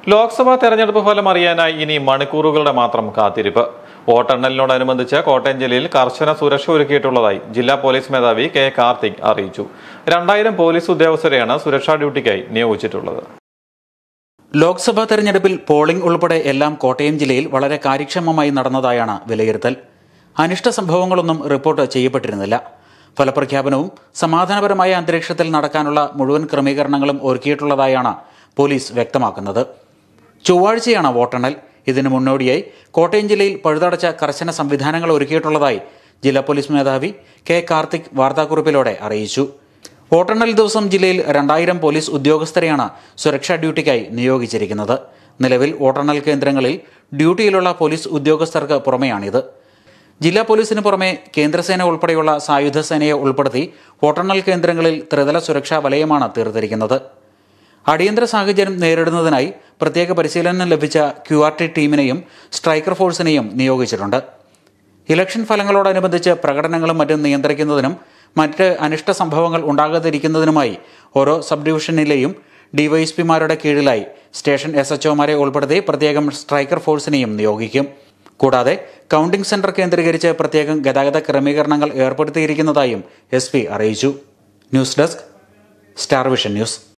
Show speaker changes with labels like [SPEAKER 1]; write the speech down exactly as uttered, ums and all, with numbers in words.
[SPEAKER 1] ലോക്സഭാ തെരഞ്ഞെടുപ്പ് ഫലം അറിയാനായി ഇനി മണിക്കൂറുകളുടെ മാത്രം കാത്തിരിപ്പ്. വോട്ടെണ്ണലിനോടനുബന്ധിച്ച് കോട്ടയം ജില്ലയിൽ കർശന സുരക്ഷ ഒരുക്കിയിട്ടുള്ളതായി ജില്ലാ പോലീസ് മേധാവി കെ കാർത്തിക് അറിയിച്ചു. രണ്ടായിരം പോലീസ് ഉദ്യോഗസ്ഥരെയാണ് സുരക്ഷാ ഡ്യൂട്ടിക്കായി നിയോഗിച്ചിട്ടുള്ളത്.
[SPEAKER 2] ലോക്സഭാ തെരഞ്ഞെടുപ്പിൽ പോളിംഗ് ഉൾപ്പെടെ എല്ലാം കോട്ടയം ജില്ലയിൽ വളരെ കാര്യക്ഷമമായി നടന്നതായാണ് വിലയിരുത്തൽ. അനിഷ്ട സംഭവങ്ങളൊന്നും റിപ്പോർട്ട് ചെയ്യപ്പെട്ടിരുന്നില്ല. ഫലപ്രഖ്യാപനവും സമാധാനപരമായ അന്തരീക്ഷത്തിൽ നടക്കാനുള്ള മുഴുവൻ ക്രമീകരണങ്ങളും ഒരുക്കിയിട്ടുള്ളതായാണ് പോലീസ് വ്യക്തമാക്കുന്നത്. ചൊവ്വാഴ്ചയാണ് വോട്ടെണ്ണൽ. ഇതിനു മുന്നോടിയായി കോട്ടയം ജില്ലയിൽ പഴുതടച്ച കർശന സംവിധാനങ്ങൾ ഒരുക്കിയിട്ടുള്ളതായി ജില്ലാ പോലീസ് മേധാവി കെ കാർത്തിക് വാർത്താക്കുറിപ്പിലൂടെ അറിയിച്ചു. വോട്ടെണ്ണൽ ദിവസം ജില്ലയിൽ രണ്ടായിരം പോലീസ് ഉദ്യോഗസ്ഥരെയാണ് സുരക്ഷാ ഡ്യൂട്ടിക്കായി നിയോഗിച്ചിരിക്കുന്നത്. നിലവിൽ വോട്ടെണ്ണൽ കേന്ദ്രങ്ങളിൽ ഡ്യൂട്ടിയിലുള്ള പോലീസ് ഉദ്യോഗസ്ഥർക്ക് പുറമെയാണിത്. ജില്ലാ പോലീസിന് പുറമെ കേന്ദ്രസേന ഉൾപ്പെടെയുള്ള സായുധ സേനയെ ഉൾപ്പെടുത്തി വോട്ടെണ്ണൽ കേന്ദ്രങ്ങളിൽ ത്രിതല സുരക്ഷാ വലയമാണ് തീർത്തിരിക്കുന്നത്. അടിയന്തര സാഹചര്യം നേരിടുന്നതിനായി പ്രത്യേക പരിശീലനം ലഭിച്ച ക്യു ആർ ടി ടീമിനെയും സ്ട്രൈക്കർ ഫോഴ്സിനെയും നിയോഗിച്ചിട്ടുണ്ട്. ഇലക്ഷൻ ഫലങ്ങളോടനുബന്ധിച്ച് പ്രകടനങ്ങളും മറ്റും നിയന്ത്രിക്കുന്നതിനും മറ്റ് അനിഷ്ട സംഭവങ്ങൾ ഉണ്ടാകാതിരിക്കുന്നതിനുമായി ഓരോ സബ് ഡിവിഷനിലെയും ഡിവൈഎസ്പിമാരുടെ കീഴിലായി സ്റ്റേഷൻ എസ് എച്ച് ഒമാരെ ഉൾപ്പെടുത്തി പ്രത്യേകം സ്ട്രൈക്കർ ഫോഴ്സിനെയും നിയോഗിക്കും. കൂടാതെ കൗണ്ടിംഗ് സെന്റർ കേന്ദ്രീകരിച്ച് പ്രത്യേകം ഗതാഗത ക്രമീകരണങ്ങൾ ഏർപ്പെടുത്തിയിരിക്കുന്നതായും എസ് പി അറിയിച്ചു. News desk, star vision news.